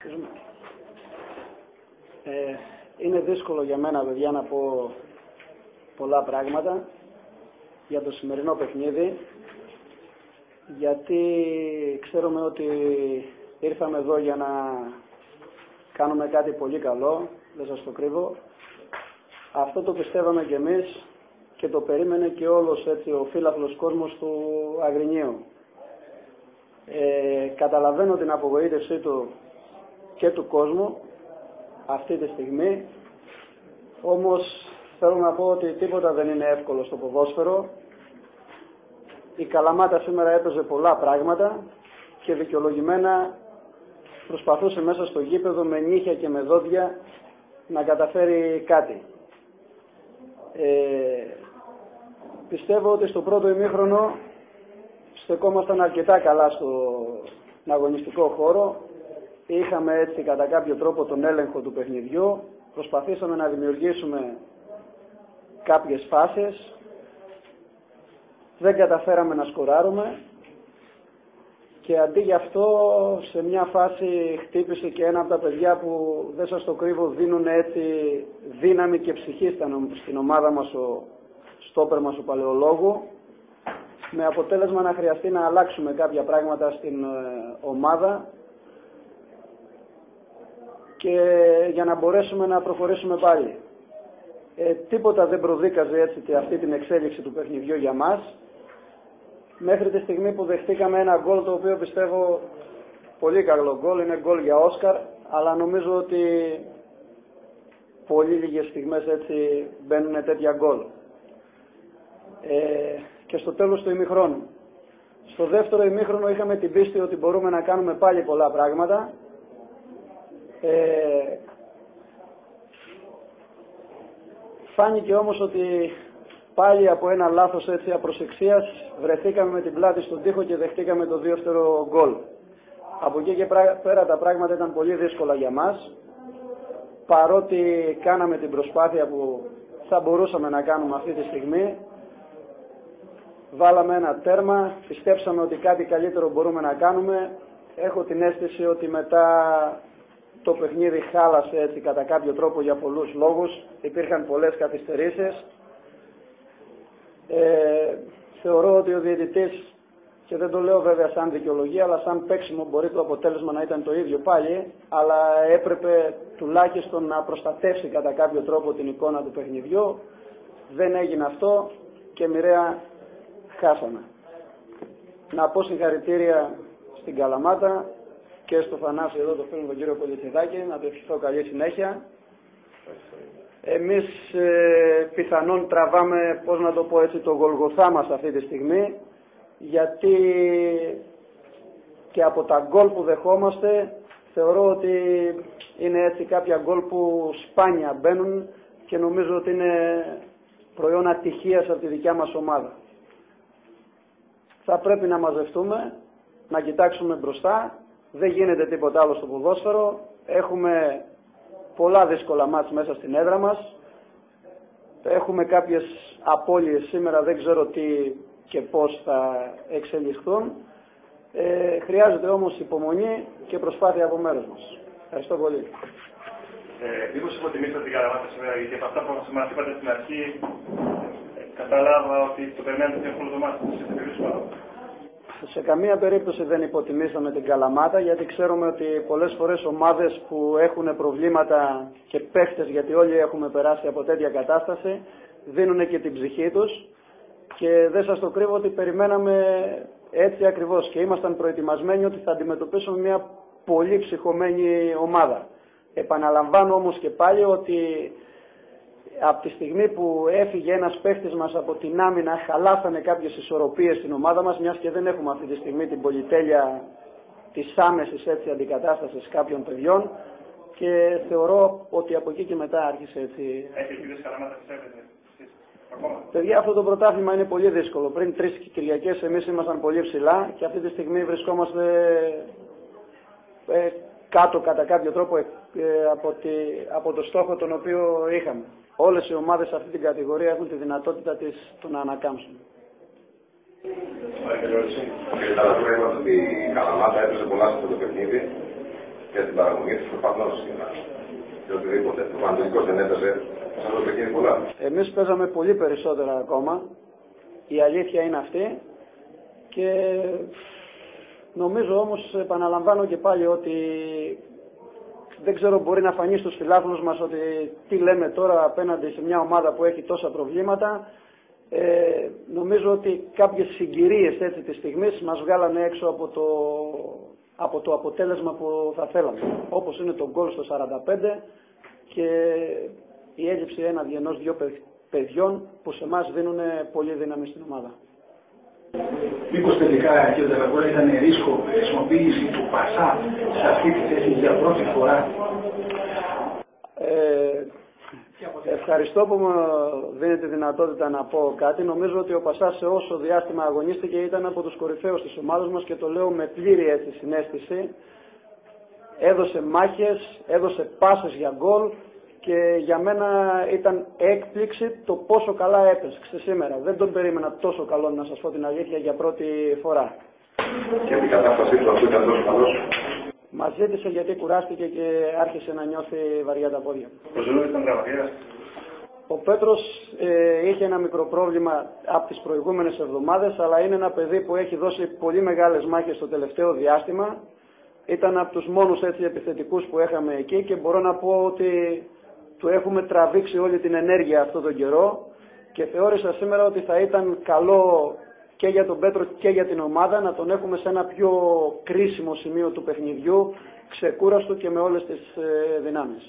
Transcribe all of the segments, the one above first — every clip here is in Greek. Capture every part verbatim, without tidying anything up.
Ε, είναι δύσκολο για μένα, παιδιά, να πω πολλά πράγματα για το σημερινό παιχνίδι, γιατί ξέρουμε ότι ήρθαμε εδώ για να κάνουμε κάτι πολύ καλό, δεν σας το κρύβω. Αυτό το πιστεύαμε κι εμείς και το περίμενε και όλος έτσι ο φύλαθλος κόσμος του Αγρινίου. Ε, καταλαβαίνω την απογοήτευσή του και του κόσμου αυτή τη στιγμή, όμως θέλω να πω ότι τίποτα δεν είναι εύκολο στο ποδόσφαιρο. Η Καλαμάτα σήμερα έπαιζε πολλά πράγματα και δικαιολογημένα προσπαθούσε μέσα στο γήπεδο με νύχια και με δόντια να καταφέρει κάτι. Ε, πιστεύω ότι στο πρώτο ημίχρονο στεκόμασταν αρκετά καλά στον αγωνιστικό χώρο. Είχαμε έτσι κατά κάποιο τρόπο τον έλεγχο του παιχνιδιού. Προσπαθήσαμε να δημιουργήσουμε κάποιες φάσεις. Δεν καταφέραμε να σκοράρουμε. Και αντί γι' αυτό σε μια φάση χτύπησε και ένα από τα παιδιά που δεν σας το κρύβω δίνουν έτσι δύναμη και ψυχή στην ομάδα μας, ο στόπερ μας, ο Παλαιολόγου, με αποτέλεσμα να χρειαστεί να αλλάξουμε κάποια πράγματα στην ομάδα και για να μπορέσουμε να προχωρήσουμε πάλι. Ε, τίποτα δεν προδίκαζε έτσι αυτή την εξέλιξη του παιχνιδιού για μας, μέχρι τη στιγμή που δεχτήκαμε ένα γκολ, το οποίο πιστεύω πολύ καλό γκολ, είναι γκολ για Όσκαρ, αλλά νομίζω ότι πολύ λίγες στιγμές έτσι μπαίνουν τέτοια γκολ. Ε, και στο τέλος του ημιχρόνου. Στο δεύτερο ημίχρονο είχαμε την πίστη ότι μπορούμε να κάνουμε πάλι πολλά πράγματα. Ε, φάνηκε όμως ότι πάλι από ένα λάθος έτσι απροσεξίας βρεθήκαμε με την πλάτη στον τοίχο και δεχτήκαμε το δεύτερο γκολ. Από εκεί και πέρα τα πράγματα ήταν πολύ δύσκολα για μας, παρότι κάναμε την προσπάθεια που θα μπορούσαμε να κάνουμε αυτή τη στιγμή. Βάλαμε ένα τέρμα, πιστέψαμε ότι κάτι καλύτερο μπορούμε να κάνουμε. Έχω την αίσθηση ότι μετά το παιχνίδι χάλασε έτσι κατά κάποιο τρόπο για πολλούς λόγους. Υπήρχαν πολλές καθυστερήσεις. Ε, θεωρώ ότι ο διαιτητής, και δεν το λέω βέβαια σαν δικαιολογία, αλλά σαν παίξιμο, μπορεί το αποτέλεσμα να ήταν το ίδιο πάλι, αλλά έπρεπε τουλάχιστον να προστατεύσει κατά κάποιο τρόπο την εικόνα του παιχνιδιού. Δεν έγινε αυτό και μοιραία χάσαμε. Να πω συγχαρητήρια στην Καλαμάτα και στο Θανάση εδώ, το φίλο τον κύριο Πολιτιδάκη, να του ευχηθώ καλή συνέχεια. Εμείς ε, πιθανόν τραβάμε, πώς να το πω έτσι, το Γολγοθά μας αυτή τη στιγμή, γιατί και από τα γκολ που δεχόμαστε θεωρώ ότι είναι έτσι κάποια γκολ που σπάνια μπαίνουν και νομίζω ότι είναι προϊόν ατυχίας από τη δικιά μας ομάδα. Θα πρέπει να μαζευτούμε, να κοιτάξουμε μπροστά, δεν γίνεται τίποτα άλλο στο ποδόσφαιρο, έχουμε πολλά δύσκολα μάτς μέσα στην έδρα μας, έχουμε κάποιες απώλειες σήμερα, δεν ξέρω τι και πώς θα εξελιχθούν. Ε, χρειάζεται όμως υπομονή και προσπάθεια από μέρος μας. Ευχαριστώ πολύ. Ε, Μήπως υποτιμήσατε την Καλαμάτα σήμερα, γιατί από αυτά που μας είπατε στην αρχή ε, κατάλαβα ότι το περιμένετε την εύκολο το μάτι. Σε καμία περίπτωση δεν υποτιμήσαμε την Καλαμάτα, γιατί ξέρουμε ότι πολλές φορές ομάδες που έχουν προβλήματα και παίχτες, γιατί όλοι έχουμε περάσει από τέτοια κατάσταση, δίνουν και την ψυχή τους και δεν σας το κρύβω ότι περιμέναμε έτσι ακριβώς και ήμασταν προετοιμασμένοι ότι θα αντιμετωπίσουμε μια πολύ ψυχωμένη ομάδα. Επαναλαμβάνω όμως και πάλι ότι από τη στιγμή που έφυγε ένας παίχτης μας από την άμυνα, χαλάσανε κάποιες ισορροπίες στην ομάδα μας, μιας και δεν έχουμε αυτή τη στιγμή την πολυτέλεια της άμεσης έτσι αντικατάστασης κάποιων παιδιών, και θεωρώ ότι από εκεί και μετά άρχισε έτσι. Έχετε Καλαμάτα, πιστεύετε? Ακόμα. Παιδιά, αυτό το πρωτάθλημα είναι πολύ δύσκολο. Πριν τρεις Κυριακές εμείς ήμασταν πολύ ψηλά και αυτή τη στιγμή βρισκόμαστε ε, κάτω κατά κάποιο τρόπο ε, από, τη, από το στόχο τον οποίο είχαμε. Όλες οι ομάδες σε αυτή την κατηγορία έχουν τη δυνατότητα της το να ανακάμψουν. Κύριε Ταλατούρα, είπατε ότι η Καλαμάτα έπαιζε πολλά σε αυτό το παιχνίδι. για την παραγωγή της προφανώς και οτιδήποτε. Ο Πανατολικός δεν έπαιζε σαν το παιχνίδι πολλά. Εμείς παίζαμε πολύ περισσότερα ακόμα. Η αλήθεια είναι αυτή. Και νομίζω όμως, επαναλαμβάνω και πάλι, ότι δεν ξέρω, μπορεί να φανεί στους φιλάθλους μας ότι τι λέμε τώρα απέναντι σε μια ομάδα που έχει τόσα προβλήματα. Ε, νομίζω ότι κάποιες συγκυρίες έτσι της στιγμής μας βγάλανε έξω από το, από το αποτέλεσμα που θα θέλαμε. Όπως είναι το γκολ στο σαράντα πέντε και η έλλειψη ένα ενός δύο παιδιών που σε εμάς δίνουν πολύ δύναμη στην ομάδα. Μήπως τελικά, κύριε Δελαβόρα, ήταν ρίσκο χρησιμοποίηση του Πασά σε αυτή τη θέση για πρώτη φορά? Ε, ευχαριστώ που μου δίνετε δυνατότητα να πω κάτι. Νομίζω ότι ο Πασάς σε όσο διάστημα αγωνίστηκε ήταν από τους κορυφαίους της ομάδας μας και το λέω με πλήρη έτσι συναίσθηση. Έδωσε μάχες, έδωσε πάσες για γκολ και για μένα ήταν έκπληξη το πόσο καλά έπαιξε σήμερα. Δεν τον περίμενα τόσο καλό, να σας πω την αλήθεια, για πρώτη φορά. Και την κατάστασή του αφού ήταν τόσο καλός? Μας ζήτησε γιατί κουράστηκε και άρχισε να νιώθει βαριά τα πόδια. Ο Ζουλούδης ήταν γραμματέας. Ο Πέτρος ε, είχε ένα μικρό πρόβλημα από τις προηγούμενες εβδομάδες, αλλά είναι ένα παιδί που έχει δώσει πολύ μεγάλες μάχες στο τελευταίο διάστημα. Ήταν από τους μόνους έτσι επιθετικούς που είχαμε εκεί και μπορώ να πω ότι του έχουμε τραβήξει όλη την ενέργεια αυτόν τον καιρό και θεώρησα σήμερα ότι θα ήταν καλό και για τον Πέτρο και για την ομάδα να τον έχουμε σε ένα πιο κρίσιμο σημείο του παιχνιδιού, ξεκούραστο και με όλες τις ε, δυνάμεις.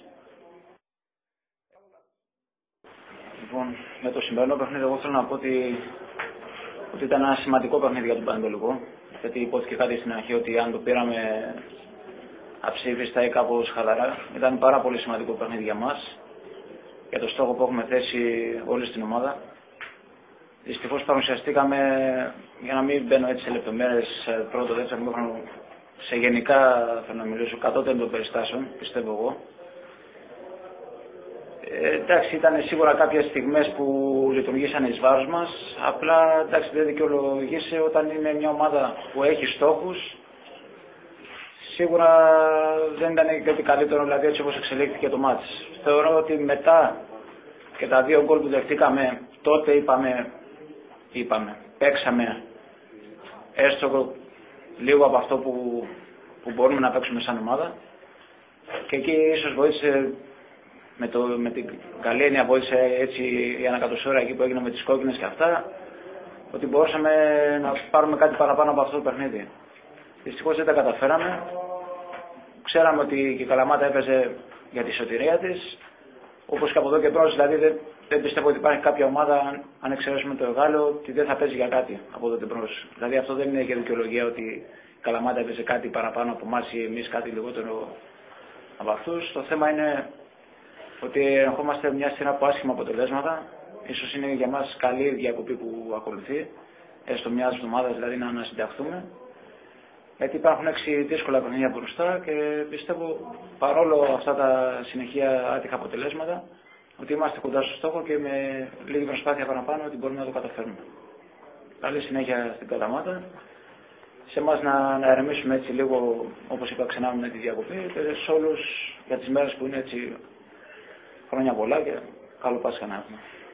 Λοιπόν, για το σημερινό παιχνίδι εγώ θέλω να πω ότι, ότι ήταν ένα σημαντικό παιχνίδι για τον Πανατολικό, γιατί υπόθηκε κάτι στην αρχή ότι αν το πήραμε αψήφιστα ή κάπως χαλαρά, ήταν πάρα πολύ σημαντικό παιχνίδι για μας, για το στόχο που έχουμε θέσει όλη στην ομάδα. Δυστυχώς παρουσιαστήκαμε, για να μην μπαίνω έτσι σε λεπτομέρειες, πρώτο, δεύτερο μήχρονο, σε γενικά θέλω να μιλήσω, κατώτερο των περιστάσεων, πιστεύω εγώ. Ε, εντάξει, ήταν σίγουρα κάποιες στιγμές που λειτουργήσαν εις βάρος μας, απλά εντάξει, δεν δικαιολογήσε όταν είναι μια ομάδα που έχει στόχους. Σίγουρα δεν ήταν και ότι καλύτερο, δηλαδή έτσι όπως εξελίχθηκε το μάτς. Θεωρώ ότι μετά και τα δύο γκολ που δεχτήκαμε, τότε είπαμε, είπαμε, παίξαμε έστω λίγο από αυτό που, που μπορούμε να παίξουμε σαν ομάδα. Και εκεί ίσως βοήθησε, με, το, με την καλή έννοια βοήθησε έτσι η ανακατοσούρα εκεί που έγινε με τις κόκκινες και αυτά, ότι μπορούσαμε να πάρουμε κάτι παραπάνω από αυτό το παιχνίδι. Δυστυχώς δεν τα καταφέραμε. Ξέραμε ότι η Καλαμάτα έπαιζε για τη σωτηρία της, όπως και από εδώ και μπρος, δηλαδή δεν, δεν πιστεύω ότι υπάρχει κάποια ομάδα, αν εξαιρέσουμε το Εγάλεο, ότι δεν θα παίζει για κάτι από εδώ και μπρος. Δηλαδή αυτό δεν είναι και δικαιολογία ότι η Καλαμάτα έπαιζε κάτι παραπάνω από εμάς ή εμείς κάτι λιγότερο από αυτούς. Το θέμα είναι ότι ερχόμαστε μια σειρά από άσχημα αποτελέσματα. Ίσως είναι για μας καλή η διακοπή που ακολουθεί, έστω μιας εβδομάδας δηλαδή να ανασυνταχθούμε. Γιατί υπάρχουν έξι δύσκολα παιχνίδια μπροστά και πιστεύω παρόλο αυτά τα συνεχεία άτυχα αποτελέσματα ότι είμαστε κοντά στο στόχο και με λίγη προσπάθεια παραπάνω ότι μπορούμε να το καταφέρουμε. Καλή συνέχεια στην Καλαμάτα. Σε εμάς να, να ερεμήσουμε έτσι λίγο, όπως είπα ξανά με τη διακοπή, και σε όλους για τις μέρες που είναι έτσι χρόνια πολλά και καλό Πάσχα να έχουμε.